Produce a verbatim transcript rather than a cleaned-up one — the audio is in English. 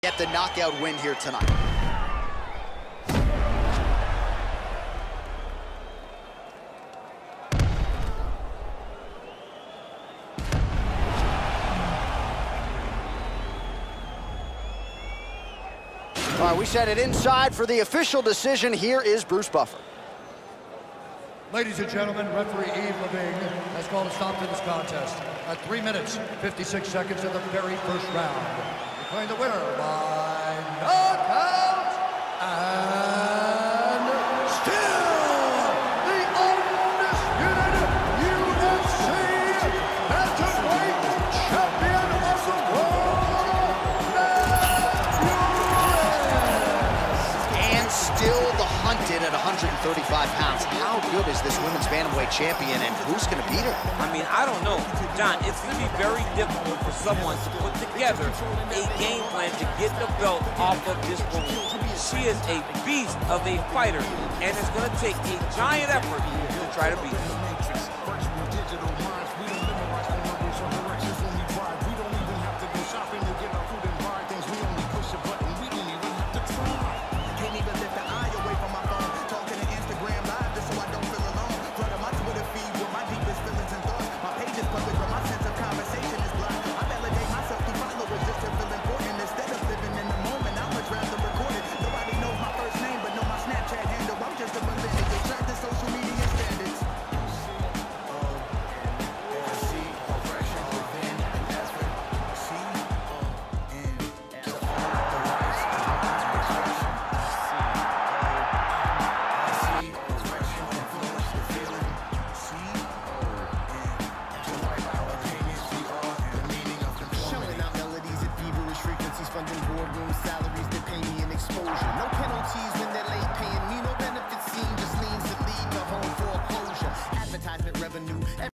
get the knockout win here tonight. All right, we set it inside for the official decision. Here is Bruce Buffer. Ladies and gentlemen, referee Yves Lavigne has called a stop to this contest at three minutes, fifty-six seconds of the very first round. Declaring the winner by knockout and still the undisputed U F C Bantamweight champion of the world, And still the hunted at one hundred thirty-five pounds. How good is this women's bantamweight champion, and who's going to beat her? I mean, I don't know. John, it's going to be very difficult for someone to put together a game plan to get the belt off of this woman. She is a beast of a fighter, and it's going to take a giant effort to try to beat her. Funding boardroom salaries, they pay me in exposure. No penalties when they're late paying me. No benefits seen, just leans to lead to home foreclosure. Advertisement revenue.